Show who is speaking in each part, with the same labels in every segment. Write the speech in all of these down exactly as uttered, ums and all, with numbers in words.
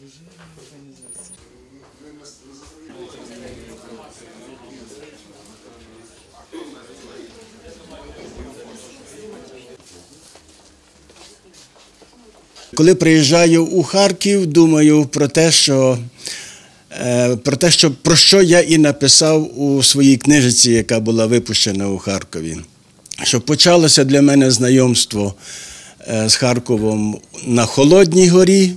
Speaker 1: Коли приїжджаю у Харків, думаю про те, що, про те, що, про що я і написав у своїй книжці, яка була випущена у Харкові. Що почалося для мене знайомство з Харковом на Холодній горі,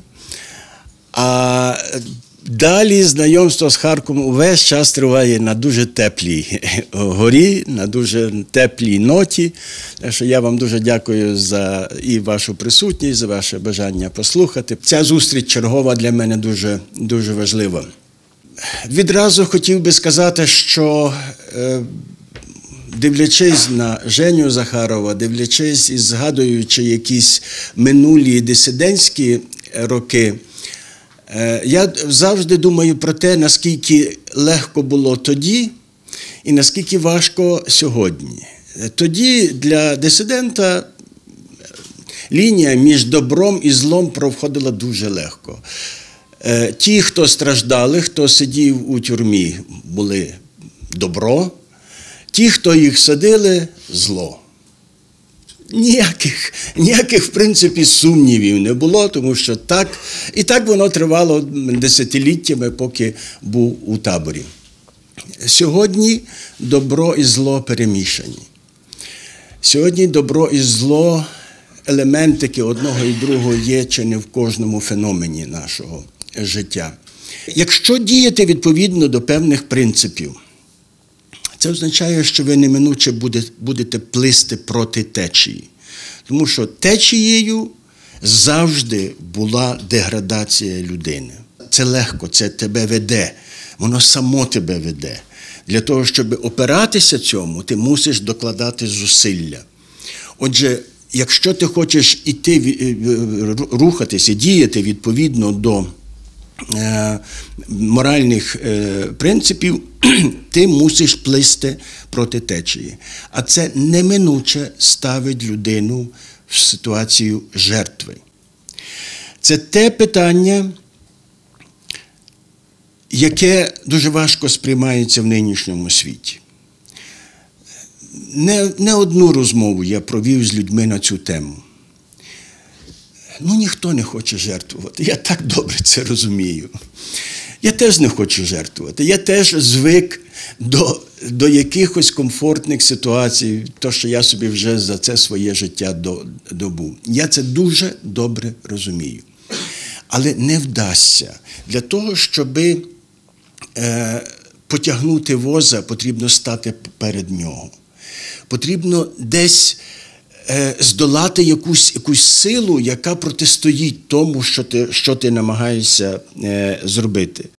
Speaker 1: а далі знайомство з Харковом увесь час триває на дуже теплій горі, на дуже теплій ноті. Так що я вам дуже дякую за і вашу присутність, за ваше бажання послухати. Ця зустріч чергова для мене дуже, дуже важлива. Відразу хотів би сказати, що дивлячись на Женю Захарова, дивлячись і згадуючи якісь минулі дисидентські роки, я завжди думаю про те, наскільки легко було тоді і наскільки важко сьогодні. Тоді для дисидента лінія між добром і злом проходила дуже легко. Ті, хто страждали, хто сидів у тюрмі, були добро, ті, хто їх садили – зло. Ніяких, ніяких, в принципі, сумнівів не було, тому що так, і так воно тривало десятиліттями, поки був у таборі. Сьогодні добро і зло перемішані. Сьогодні добро і зло, елементики одного і другого є чи не в кожному феномені нашого життя. Якщо діяти відповідно до певних принципів, це означає, що ви неминуче будете плисти проти течії. Тому що течією завжди була деградація людини. Це легко, це тебе веде, воно само тебе веде. Для того, щоб опиратися цьому, ти мусиш докладати зусилля. Отже, якщо ти хочеш іти, рухатися, діяти відповідно до моральних принципів, ти мусиш плисти проти течії. А це неминуче ставить людину в ситуацію жертви. Це те питання, яке дуже важко сприймається в нинішньому світі. Не, не одну розмову я провів з людьми на цю тему. Ну, ніхто не хоче жертвувати. Я так добре це розумію. Я теж не хочу жертвувати. Я теж звик до, до якихось комфортних ситуацій, то, що я собі вже за це своє життя добув. Я це дуже добре розумію. Але не вдасться. Для того, щоб е, потягнути воза, потрібно стати перед нього. Потрібно десь здолати якусь, якусь силу, яка протистоїть тому, що ти, що ти намагаєшся е, зробити.